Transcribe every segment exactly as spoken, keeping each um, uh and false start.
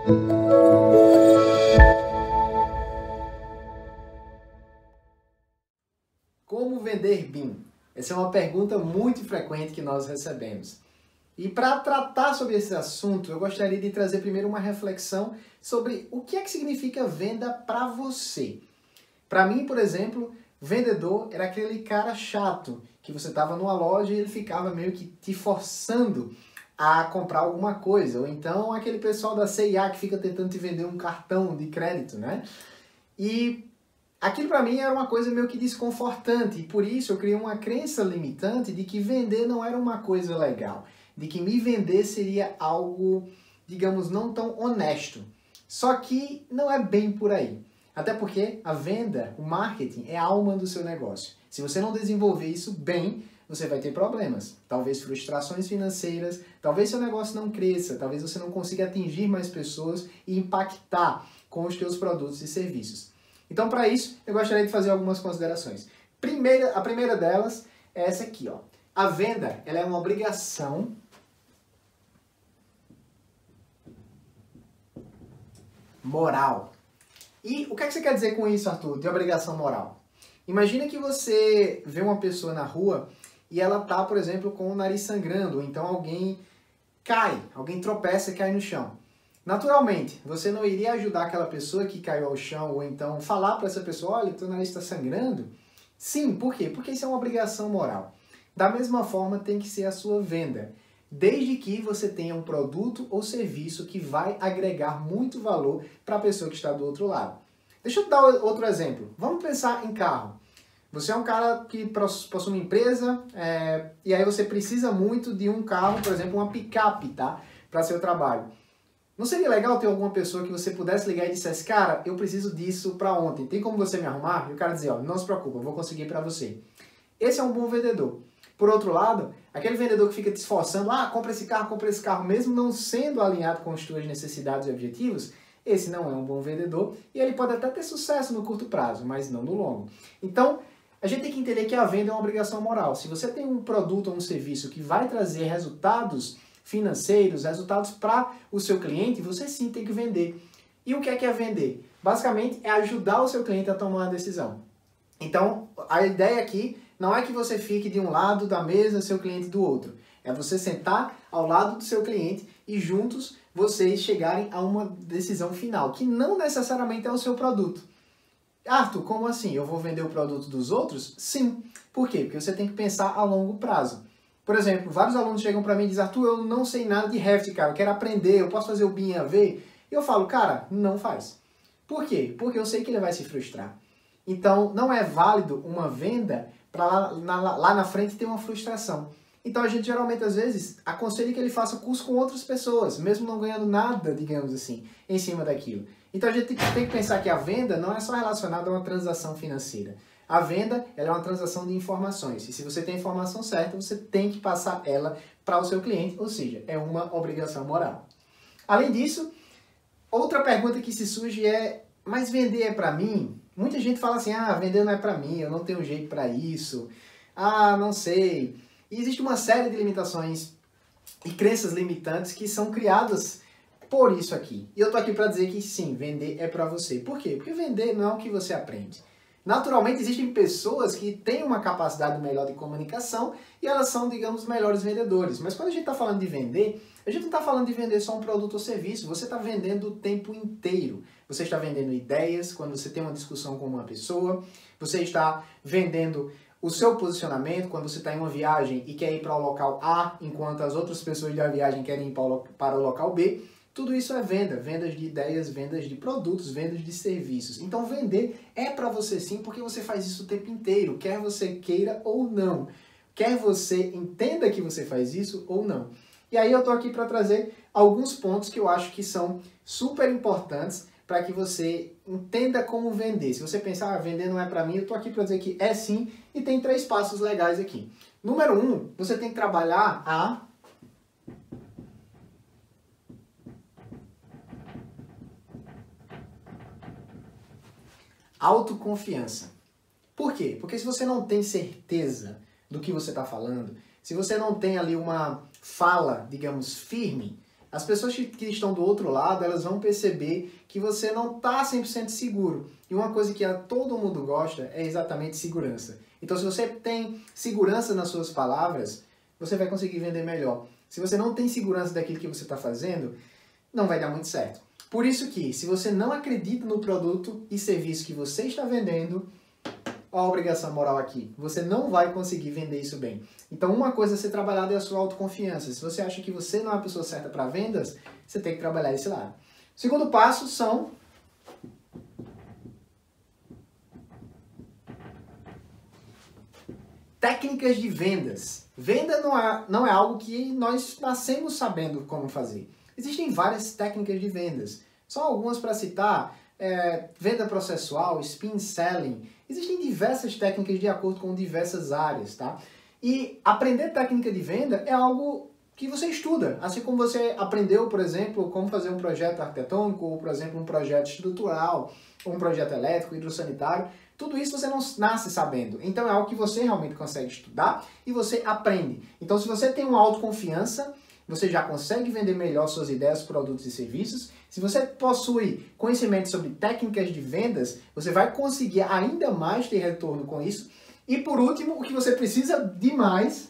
Como vender B I M? Essa é uma pergunta muito frequente que nós recebemos. E para tratar sobre esse assunto, eu gostaria de trazer primeiro uma reflexão sobre o que é que significa venda para você. Para mim, por exemplo, vendedor era aquele cara chato, que você estava numa loja e ele ficava meio que te forçando a comprar alguma coisa. Ou então aquele pessoal da C e A que fica tentando te vender um cartão de crédito, né? E aquilo para mim era uma coisa meio que desconfortante, e por isso eu criei uma crença limitante de que vender não era uma coisa legal, de que me vender seria algo, digamos, não tão honesto. Só que não é bem por aí. Até porque a venda, o marketing, é a alma do seu negócio. Se você não desenvolver isso bem, você vai ter problemas. Talvez frustrações financeiras, talvez seu negócio não cresça, talvez você não consiga atingir mais pessoas e impactar com os seus produtos e serviços. Então, para isso, eu gostaria de fazer algumas considerações. Primeira, a primeira delas é essa aqui, ó. A venda, ela é uma obrigação moral. E o que é que você quer dizer com isso, Arthur, de obrigação moral? Imagina que você vê uma pessoa na rua e ela tá, por exemplo, com o nariz sangrando, ou então alguém cai, alguém tropeça e cai no chão. Naturalmente, você não iria ajudar aquela pessoa que caiu ao chão, ou então falar para essa pessoa, olha, teu nariz está sangrando? Sim, por quê? Porque isso é uma obrigação moral. Da mesma forma, tem que ser a sua venda, desde que você tenha um produto ou serviço que vai agregar muito valor para a pessoa que está do outro lado. Deixa eu dar outro exemplo. Vamos pensar em carro. Você é um cara que possui uma empresa é, e aí você precisa muito de um carro, por exemplo, uma picape, tá? Para seu trabalho. Não seria legal ter alguma pessoa que você pudesse ligar e dissesse, cara, eu preciso disso para ontem, tem como você me arrumar? E o cara dizia, ó, não se preocupa, eu vou conseguir para você. Esse é um bom vendedor. Por outro lado, aquele vendedor que fica te esforçando, ah, compra esse carro, compra esse carro, mesmo não sendo alinhado com as suas necessidades e objetivos, esse não é um bom vendedor e ele pode até ter sucesso no curto prazo, mas não no longo. Então, a gente tem que entender que a venda é uma obrigação moral. Se você tem um produto ou um serviço que vai trazer resultados financeiros, resultados para o seu cliente, você sim tem que vender. E o que é que é vender? Basicamente, é ajudar o seu cliente a tomar uma decisão. Então, a ideia aqui não é que você fique de um lado da mesa, seu cliente do outro. É você sentar ao lado do seu cliente e juntos vocês chegarem a uma decisão final, que não necessariamente é o seu produto. Arthur, como assim? Eu vou vender o produto dos outros? Sim. Por quê? Porque você tem que pensar a longo prazo. Por exemplo, vários alunos chegam para mim e dizem, Arthur, eu não sei nada de Revit, cara, eu quero aprender, eu posso fazer o B I M A V? E eu falo, cara, não faz. Por quê? Porque eu sei que ele vai se frustrar. Então, não é válido uma venda para lá, na, lá na frente ter uma frustração. Então, a gente geralmente, às vezes, aconselha que ele faça curso com outras pessoas, mesmo não ganhando nada, digamos assim, em cima daquilo. Então, a gente tem que pensar que a venda não é só relacionada a uma transação financeira. A venda, ela é uma transação de informações. E se você tem a informação certa, você tem que passar ela para o seu cliente, ou seja, é uma obrigação moral. Além disso, outra pergunta que se surge é, mas vender é para mim? Muita gente fala assim, ah, vender não é para mim, eu não tenho jeito para isso, ah, não sei. E existe uma série de limitações e crenças limitantes que são criadas por isso aqui. E eu tô aqui para dizer que sim, vender é para você. Por quê? Porque vender não é o que você aprende. Naturalmente, existem pessoas que têm uma capacidade melhor de comunicação e elas são, digamos, melhores vendedores. Mas quando a gente está falando de vender, a gente não está falando de vender só um produto ou serviço. Você está vendendo o tempo inteiro. Você está vendendo ideias quando você tem uma discussão com uma pessoa. Você está vendendo o seu posicionamento quando você está em uma viagem e quer ir para o local A, enquanto as outras pessoas da viagem querem ir para o local B. Tudo isso é venda, vendas de ideias, vendas de produtos, vendas de serviços. Então vender é para você sim, porque você faz isso o tempo inteiro, quer você queira ou não. Quer você entenda que você faz isso ou não. E aí eu tô aqui para trazer alguns pontos que eu acho que são super importantes para que você entenda como vender. Se você pensar, ah, vender não é para mim, eu tô aqui para dizer que é sim, e tem três passos legais aqui. Número um, você tem que trabalhar a autoconfiança. Por quê? Porque se você não tem certeza do que você está falando, se você não tem ali uma fala, digamos, firme, As pessoas que estão do outro lado, elas vão perceber que você não está cem por cento seguro. E uma coisa que todo mundo gosta é exatamente segurança. Então, se você tem segurança nas suas palavras, você vai conseguir vender melhor. Se você não tem segurança daquilo que você está fazendo, não vai dar muito certo. Por isso que, se você não acredita no produto e serviço que você está vendendo, a obrigação moral aqui, você não vai conseguir vender isso bem. Então, uma coisa a ser trabalhada é a sua autoconfiança. Se você acha que você não é a pessoa certa para vendas, você tem que trabalhar esse lado. O segundo passo são técnicas de vendas. Venda não é, não é algo que nós nascemos sabendo como fazer. Existem várias técnicas de vendas. Só algumas para citar, é, venda processual, spin selling. Existem diversas técnicas de acordo com diversas áreas, tá? E aprender técnica de venda é algo que você estuda. Assim como você aprendeu, por exemplo, como fazer um projeto arquitetônico, ou, por exemplo, um projeto estrutural, ou um projeto elétrico, hidrossanitário. Tudo isso você não nasce sabendo. Então é algo que você realmente consegue estudar e você aprende. Então, se você tem uma autoconfiança, você já consegue vender melhor suas ideias, produtos e serviços. Se você possui conhecimento sobre técnicas de vendas, você vai conseguir ainda mais ter retorno com isso. E por último, o que você precisa de mais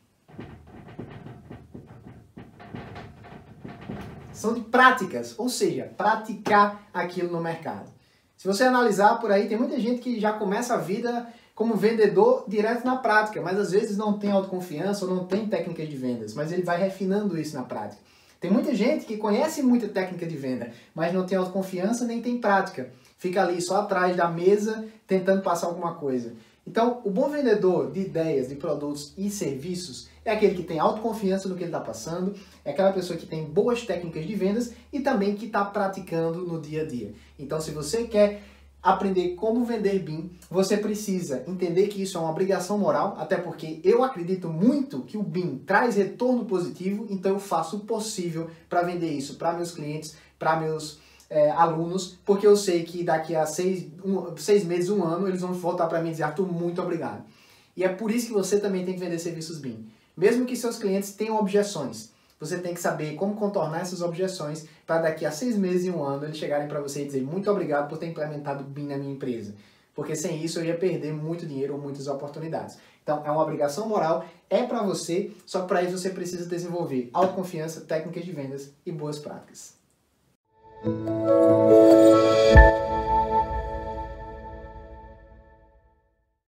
são de práticas, ou seja, praticar aquilo no mercado. Se você analisar por aí, tem muita gente que já começa a vida como vendedor direto na prática, mas às vezes não tem autoconfiança ou não tem técnicas de vendas, mas ele vai refinando isso na prática. Tem muita gente que conhece muita técnica de venda, mas não tem autoconfiança nem tem prática. Fica ali só atrás da mesa tentando passar alguma coisa. Então, o bom vendedor de ideias, de produtos e serviços é aquele que tem autoconfiança no que ele está passando, é aquela pessoa que tem boas técnicas de vendas e também que está praticando no dia a dia. Então, se você quer aprender como vender B I M, você precisa entender que isso é uma obrigação moral, até porque eu acredito muito que o B I M traz retorno positivo, então eu faço o possível para vender isso para meus clientes, para meus é, alunos, porque eu sei que daqui a seis, um, seis meses, um ano, eles vão voltar para mim e dizer: Arthur, muito obrigado. E é por isso que você também tem que vender serviços B I M. Mesmo que seus clientes tenham objeções, você tem que saber como contornar essas objeções para daqui a seis meses e um ano eles chegarem para você e dizer: muito obrigado por ter implementado o B I M na minha empresa. Porque sem isso eu ia perder muito dinheiro ou muitas oportunidades. Então é uma obrigação moral, é para você, só que para isso você precisa desenvolver autoconfiança, técnicas de vendas e boas práticas.